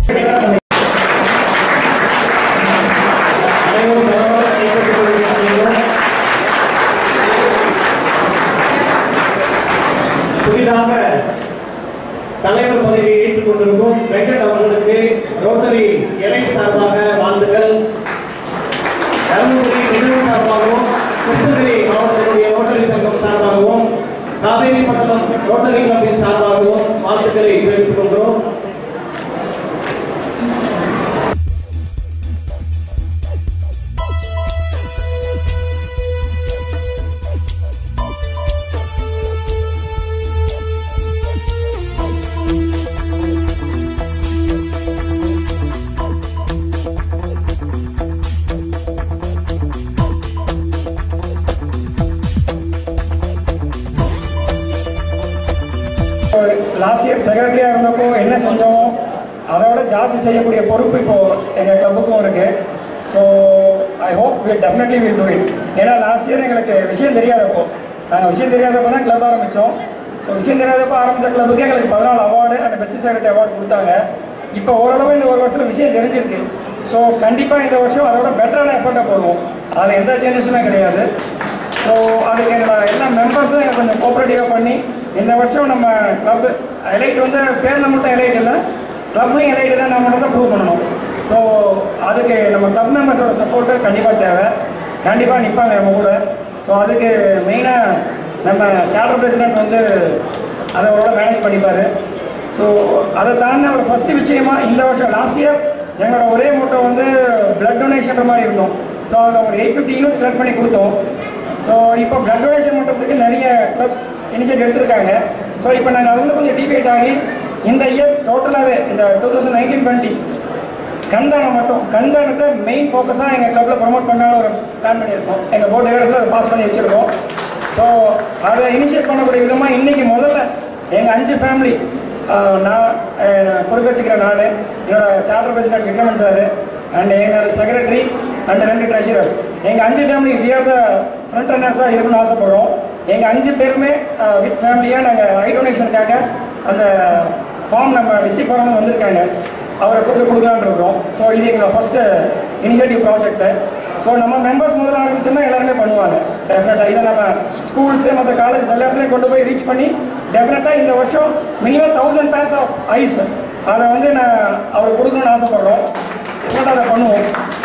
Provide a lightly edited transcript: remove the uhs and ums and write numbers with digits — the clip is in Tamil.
புதிதாக தலைவர் பதவியை ஏற்றுக் கொண்டிருக்கும் வெங்கட் அவர்களுக்கு ரோட்டரி எலைட் சார்பாக வாழ்த்துக்கள். தர்மபுரி நிகழ்வு சார்பாகவும் கிருஷ்ணகிரி மாவட்டத்தினுடைய ரோட்டரி சங்கம் சார்பாகவும் காவேரி பட்டணம் ரோட்டரி கிளப்பின் சார்பாகவும் வாழ்த்துக்களை தெரிவித்துக் கொள்கிறோம். லாஸ்ட் இயர் செக்ரட்டரியா இருந்தப்போ என்ன செஞ்சோமோ அதோட ஜாஸ்தி செய்யக்கூடிய பொறுப்பு இப்போ எங்கள் கிளப்புக்கும் இருக்கு. So I hope will definitely will do it. ஏன்னா லாஸ்ட் இயர் எங்களுக்கு விஷயம் தெரியாதப்போ நாங்கள் விஷயம் தெரியாதப்போ தான் கிளப் ஆரம்பித்தோம். ஸோ விஷயம் தெரியாதப்போ ஆரம்பித்த கிளப்புக்கு எங்களுக்கு 14 award and best secretary award கொடுத்தாங்க. இப்போ ஓரளவு இந்த ஒரு வருஷத்தில் விஷயம் தெரிஞ்சிருக்கு. ஸோ கண்டிப்பாக இந்த வருஷம் அதோட பெட்டரான எஃபர்ட்டை போடுவோம். அதில் எந்த சேஞ்சஸுமே கிடையாது. ஸோ அதுக்கு என்னோட எல்லா மெம்பர்ஸும் எனக்கு கொஞ்சம் கோஆப்ரேட்டிவாக பண்ணி இந்த வருஷம் நம்ம கிளப் எலைட் வந்து பேரில் மட்டும் எலைட் இல்லை, கிளப்லையும் எலைட் தான் நம்ம மட்டும் ப்ரூவ் பண்ணணும். ஸோ அதுக்கு நம்ம கிளப் மெம்பர்ஸோட சப்போர்ட்டு கண்டிப்பாக தேவை. கண்டிப்பாக நிற்பாங்க நம்ம கூட. ஸோ அதுக்கு மெயினாக நம்ம சார்ட்டர் பிரசிடென்ட் வந்து அதை அவரோட மேனேஜ் பண்ணிப்பார். ஸோ அதை தாண்டி ஒரு ஃபஸ்ட்டு விஷயமா இந்த வருஷம் லாஸ்ட் இயர் எங்களோட ஒரே மூட்டை வந்து பிளட் டொனேஷன்ற மாதிரி இருந்தோம். ஸோ அதில் ஒரு 850 யூனிட்ஸ் கலெக்ட் பண்ணி கொடுத்தோம். ஸோ இப்போ பிளட் டொனேஷன் பண்ணுறதுக்கு நிறைய கிளப்ஸ் இனிஷியேட்டிவ் எடுத்திருக்காங்க. ஸோ இப்போ நாங்கள் அது வந்து கொஞ்சம் டிபேட் ஆகி இந்த இயர் டோட்டலாகவே இந்த 2019-20 கண்தானத்தை மெயின் ஃபோக்கஸாக எங்கள் கிளப்பில் ப்ரமோட் பண்ணாலும் ஒரு பிளான் பண்ணியிருக்கோம். எங்கள் போர்டு லெவல்ஸில் அதை பாஸ் பண்ணி வச்சுருக்கோம். ஸோ அதை இனிஷியேட் பண்ணக்கூடிய விதமாக இன்றைக்கி முதல்ல எங்கள் 5 ஃபேமிலி நான் பொறுப்பேற்றுக்கிற நான் என்னோட charter president Vikraman sir and எங்களோட செக்ரட்டரி அண்ட் 2 ட்ரெஷரர்ஸ் எங்கள் 5 ஃபேமிலி இந்தியாவில் ஃப்ரண்ட் ரன்னர்ஸாக இருக்கணும்னு ஆசைப்படுறோம். எங்கள் 5 பேருமே வித் ஃபேமிலியாக நாங்கள் ஐ டொனேஷனுக்காக அந்த ஃபார்ம் நம்ம டிஸ்ட்ரிக்ட் ஃபார்ம் வந்திருக்காங்க, அவரை கொடுக்கலான்னு இருக்கிறோம். ஸோ இது எங்களோட ஃபஸ்ட்டு இனிஷியேட்டிவ் ப்ராஜெக்ட்டு. ஸோ நம்ம மெம்பர்ஸ் முதல்ல ஆரம்பிச்சோம்னா எல்லாருமே பண்ணுவாங்க டெஃபினட்டாக. இதை நம்ம ஸ்கூல்ஸு மற்ற காலேஜ் எல்லாத்துலேயும் கொண்டு போய் ரீச் பண்ணி டெஃபினட்டாக இந்த வருஷம் மினிமம் 1000 பேர்ஸ் ஆஃப் ஐஸ் அதை வந்து நான் அவருக்கு கொடுக்கணும்னு ஆசைப்படுறோம். டெஃபினட்டாக அதை பண்ணுவோம்.